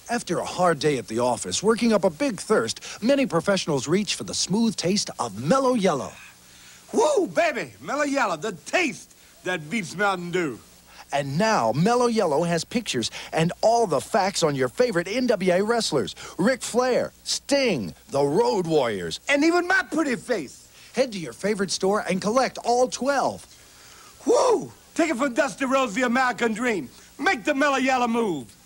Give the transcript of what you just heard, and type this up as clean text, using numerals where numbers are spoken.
After a hard day at the office, working up a big thirst, many professionals reach for the smooth taste of mellow yellow. Woo, baby! Mellow yellow, the taste that beats Mountain Dew. And now, Mellow Yellow has pictures and all the facts on your favorite NWA wrestlers. Ric Flair, Sting, the Road Warriors. And even my pretty face. Head to your favorite store and collect all 12. Woo! Take it from Dusty Rhodes, the American Dream. Make the Mellow Yellow move.